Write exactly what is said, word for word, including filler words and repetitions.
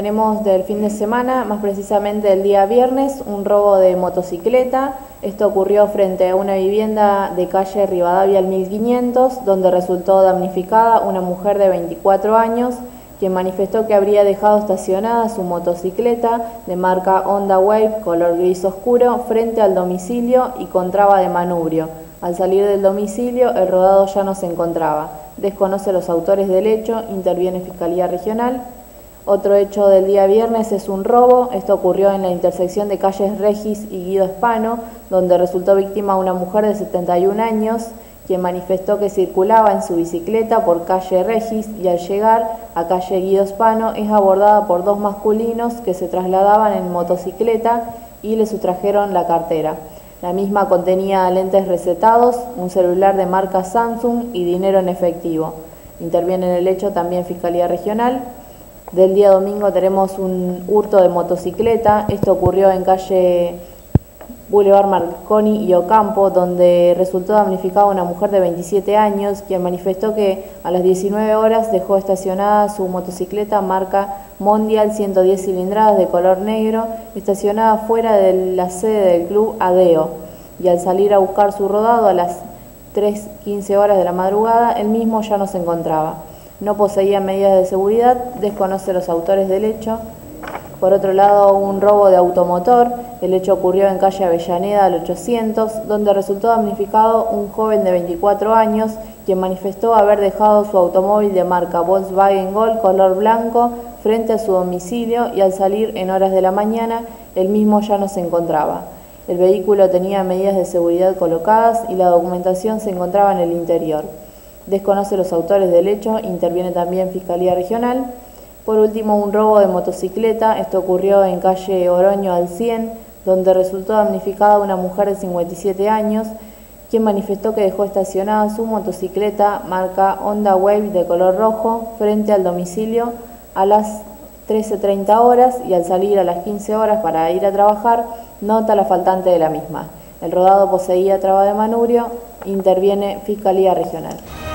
tenemos del fin de semana, más precisamente el día viernes, un robo de motocicleta. Esto ocurrió frente a una vivienda de calle Rivadavia al mil quinientos, donde resultó damnificada una mujer de veinticuatro años, quien manifestó que habría dejado estacionada su motocicleta de marca Honda Wave color gris oscuro frente al domicilio y con traba de manubrio. Al salir del domicilio, el rodado ya no se encontraba. Desconoce los autores del hecho, interviene Fiscalía Regional. Otro hecho del día viernes es un robo. Esto ocurrió en la intersección de calles Regis y Guido Hispano, donde resultó víctima una mujer de setenta y un años, quien manifestó que circulaba en su bicicleta por calle Regis y al llegar a calle Guido Hispano es abordada por dos masculinos que se trasladaban en motocicleta y le sustrajeron la cartera. La misma contenía lentes recetados, un celular de marca Samsung y dinero en efectivo. Interviene en el hecho también Fiscalía Regional. Del día domingo tenemos un hurto de motocicleta. Esto ocurrió en calle Boulevard Marconi y Ocampo, donde resultó damnificada una mujer de veintisiete años, quien manifestó que a las diecinueve horas dejó estacionada su motocicleta marca Mondial ciento diez cilindradas de color negro, estacionada fuera de la sede del club Adeo, y al salir a buscar su rodado a las tres quince horas de la madrugada, el mismo ya no se encontraba. No poseía medidas de seguridad, desconoce los autores del hecho. Por otro lado, un robo de automotor. El hecho ocurrió en calle Avellaneda al ochocientos, donde resultó damnificado un joven de veinticuatro años, quien manifestó haber dejado su automóvil de marca Volkswagen Gol color blanco frente a su domicilio y al salir en horas de la mañana, el mismo ya no se encontraba. El vehículo tenía medidas de seguridad colocadas y la documentación se encontraba en el interior. Desconoce los autores del hecho, interviene también Fiscalía Regional. Por último, un robo de motocicleta. Esto ocurrió en calle Oroño al cien, donde resultó damnificada una mujer de cincuenta y siete años, quien manifestó que dejó estacionada su motocicleta marca Honda Wave de color rojo frente al domicilio a las trece treinta horas y al salir a las quince horas para ir a trabajar, nota la faltante de la misma. El rodado poseía traba de manubrio, interviene Fiscalía Regional.